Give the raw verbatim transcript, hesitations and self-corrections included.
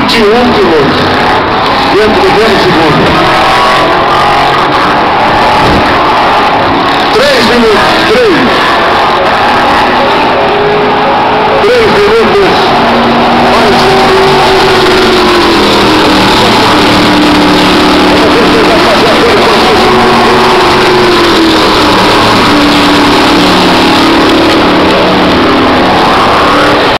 vinte e um pilotos dentro do mesmo segundo.